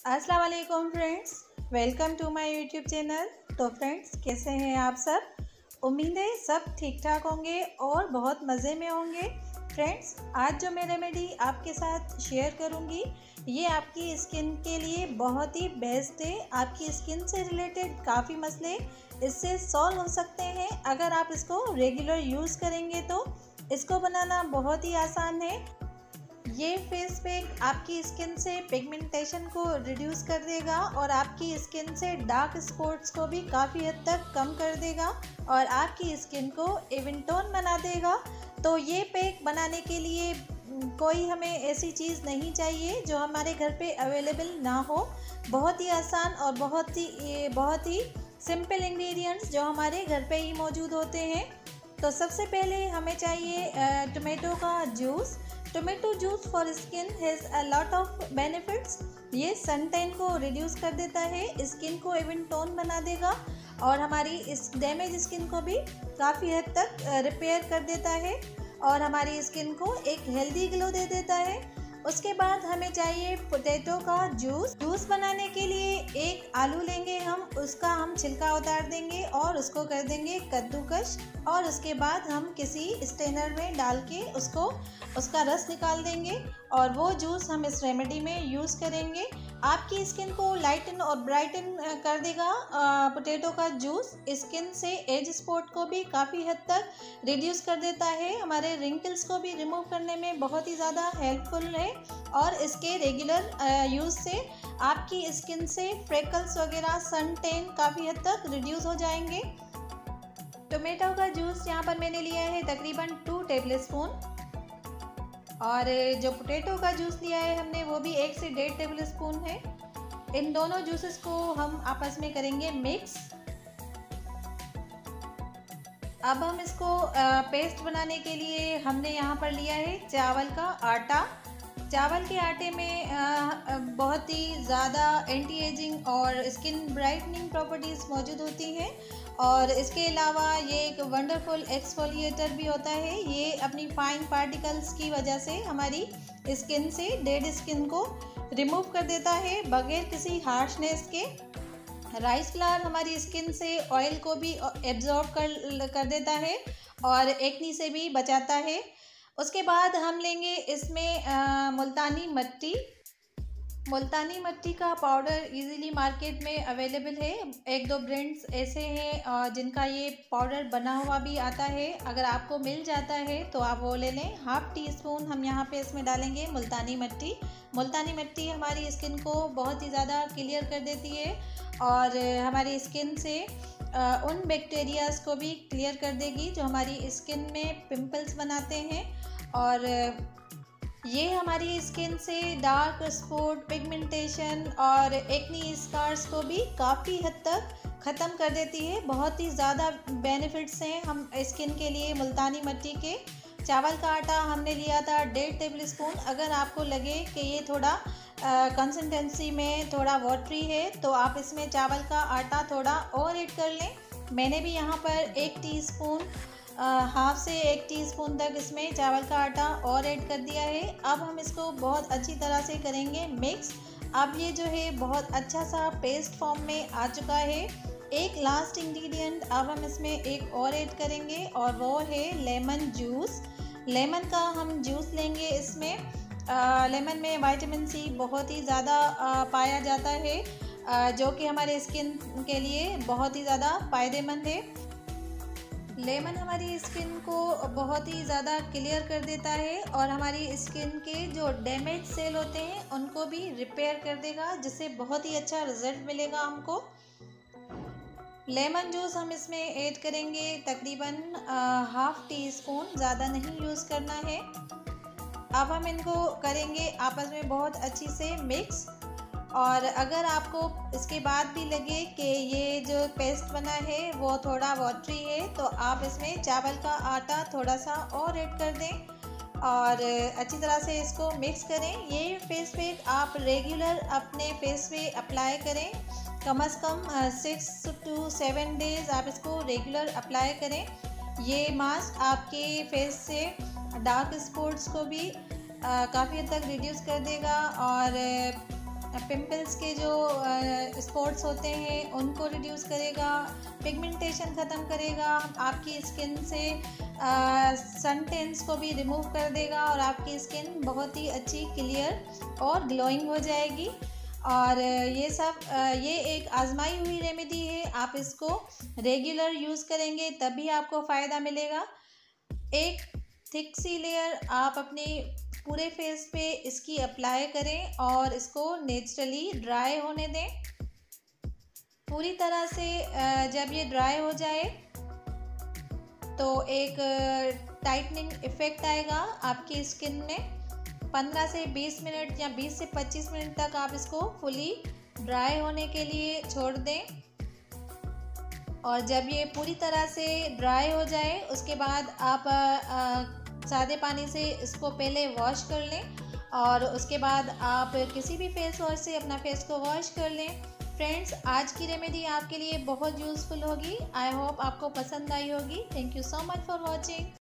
अस्सलाम वालेकुम friends, welcome to my YouTube channel. तो फ्रेंड्स, कैसे हैं आप सब? उम्मीद है सब ठीक ठाक होंगे और बहुत मज़े में होंगे। फ्रेंड्स, आज जो मैं रेमेडी आपके साथ शेयर करूंगी ये आपकी स्किन के लिए बहुत ही बेस्ट है। आपकी स्किन से रिलेटेड काफ़ी मसले इससे सॉल्व हो सकते हैं अगर आप इसको रेगुलर यूज़ करेंगे तो। इसको बनाना बहुत ही आसान है। ये फेस पैक आपकी स्किन से पिगमेंटेशन को रिड्यूस कर देगा और आपकी स्किन से डार्क स्पॉट्स को भी काफ़ी हद तक कम कर देगा और आपकी स्किन को इवन टोन बना देगा। तो ये पैक बनाने के लिए कोई हमें ऐसी चीज़ नहीं चाहिए जो हमारे घर पे अवेलेबल ना हो। बहुत ही आसान और बहुत ही सिंपल इंग्रेडिएंट्स जो हमारे घर पे ही मौजूद होते हैं। तो सबसे पहले हमें चाहिए टोमेटो का juice. Tomato juice for skin has a lot of benefits. ये सन टैन को रिड्यूस कर देता है, स्किन को इवन टोन बना देगा और हमारी इस डैमेज स्किन को भी काफ़ी हद तक रिपेयर कर देता है और हमारी स्किन को एक हेल्दी ग्लो दे देता है। उसके बाद हमें चाहिए पोटैटो का जूस। जूस बनाने के लिए एक आलू लेंगे हम, उसका हम छिलका उतार देंगे और उसको कर देंगे कद्दूकश और उसके बाद हम किसी स्ट्रेनर में डाल के उसका रस निकाल देंगे और वो जूस हम इस रेमेडी में यूज़ करेंगे। आपकी स्किन को लाइटन और ब्राइटन कर देगा पोटैटो का जूस। स्किन से एज स्पॉट को भी काफ़ी हद तक रिड्यूस कर देता है, हमारे रिंकल्स को भी रिमूव करने में बहुत ही ज़्यादा हेल्पफुल है और इसके रेगुलर यूज़ से आपकी स्किन से फ्रेकल्स वगैरह सन टैन काफ़ी हद तक रिड्यूस हो जाएंगे। टोमेटो का जूस यहाँ पर मैंने लिया है तकरीबन 2 टेबल स्पून और जो पोटैटो का जूस लिया है हमने वो भी 1 से 1.5 टेबल स्पून है। इन दोनों जूसेस को हम आपस में करेंगे मिक्स। अब हम इसको पेस्ट बनाने के लिए हमने यहाँ पर लिया है चावल का आटा। चावल के आटे में बहुत ही ज़्यादा एंटी एजिंग और स्किन ब्राइटनिंग प्रॉपर्टीज़ मौजूद होती हैं और इसके अलावा ये एक वंडरफुल एक्सफोलिएटर भी होता है। ये अपनी फाइन पार्टिकल्स की वजह से हमारी स्किन से डेड स्किन को रिमूव कर देता है बगैर किसी हार्शनेस के। राइस फ्लावर हमारी स्किन से ऑयल को भी एब्जॉर्ब कर देता है और एक्नी से भी बचाता है। उसके बाद हम लेंगे इसमें मुल्तानी मट्टी। मुल्तानी मट्टी का पाउडर इजीली मार्केट में अवेलेबल है। 1-2 ब्रांड्स ऐसे हैं जिनका ये पाउडर बना हुआ भी आता है। अगर आपको मिल जाता है तो आप वो ले लें। 1/2 टीस्पून हम यहाँ पे इसमें डालेंगे मुल्तानी मट्टी। मुल्तानी मट्टी हमारी स्किन को बहुत ही ज़्यादा क्लियर कर देती है और हमारी स्किन से उन बैक्टीरियाज को भी क्लियर कर देगी जो हमारी स्किन में पिंपल्स बनाते हैं और ये हमारी स्किन से डार्क स्पॉट, पिगमेंटेशन और एक्नी स्कार्स को भी काफ़ी हद तक ख़त्म कर देती है। बहुत ही ज़्यादा बेनिफिट्स हैं हम स्किन के लिए मुल्तानी मट्टी के। चावल का आटा हमने लिया था 1.5 टेबल स्पून। अगर आपको लगे कि ये थोड़ा कंसिस्टेंसी में थोड़ा वाटरी है तो आप इसमें चावल का आटा थोड़ा और ऐड कर लें। मैंने भी यहाँ पर 1 टीस्पून 1/2 से 1 टीस्पून तक इसमें चावल का आटा और ऐड कर दिया है। अब हम इसको बहुत अच्छी तरह से करेंगे मिक्स। अब ये जो है बहुत अच्छा सा पेस्ट फॉर्म में आ चुका है। एक लास्ट इंग्रेडिएंट अब हम इसमें एक और ऐड करेंगे और वो है लेमन जूस। लेमन का हम जूस लेंगे। इसमें लेमन में विटामिन सी बहुत ही ज़्यादा पाया जाता है जो कि हमारे स्किन के लिए बहुत ही ज़्यादा फ़ायदेमंद है। लेमन हमारी स्किन को बहुत ही ज़्यादा क्लियर कर देता है और हमारी स्किन के जो डैमेज सेल होते हैं उनको भी रिपेयर कर देगा, जिससे बहुत ही अच्छा रिजल्ट मिलेगा हमको। लेमन जूस हम इसमें ऐड करेंगे तकरीबन 1/2 टीस्पून, ज़्यादा नहीं यूज़ करना है। अब हम इनको करेंगे आपस में बहुत अच्छी से मिक्स और अगर आपको इसके बाद भी लगे कि ये जो पेस्ट बना है वो थोड़ा वाटरी है तो आप इसमें चावल का आटा थोड़ा सा और ऐड कर दें और अच्छी तरह से इसको मिक्स करें। ये फेस पैक आप रेगुलर अपने फेस पे अप्लाई करें। कम से कम 6 to 7 डेज़ आप इसको रेगुलर अप्लाई करें। ये मास्क आपके फेस से डार्क स्पॉट्स को भी काफ़ी हद तक रिड्यूस कर देगा और पिंपल्स के जो स्पॉट्स होते हैं उनको रिड्यूस करेगा, पिगमेंटेशन ख़त्म करेगा, आपकी स्किन से सन टेंस को भी रिमूव कर देगा और आपकी स्किन बहुत ही अच्छी, क्लियर और ग्लोइंग हो जाएगी। और ये एक आजमाई हुई रेमेडी है, आप इसको रेगुलर यूज़ करेंगे तभी आपको फ़ायदा मिलेगा। एक थिक सी लेयर आप अपने पूरे फेस पे इसकी अप्लाई करें और इसको नेचुरली ड्राई होने दें। पूरी तरह से जब ये ड्राई हो जाए तो एक टाइटनिंग इफ़ेक्ट आएगा आपकी स्किन में। 15 से 20 मिनट या 20 से 25 मिनट तक आप इसको फुली ड्राई होने के लिए छोड़ दें। और जब ये पूरी तरह से ड्राई हो जाए उसके बाद आप सादे पानी से इसको पहले वॉश कर लें और उसके बाद आप किसी भी फेस वॉश से अपना फेस को वॉश कर लें। फ्रेंड्स, आज की रेमेडी आपके लिए बहुत यूज़फुल होगी। आई होप आपको पसंद आई होगी। Thank you so much for watching.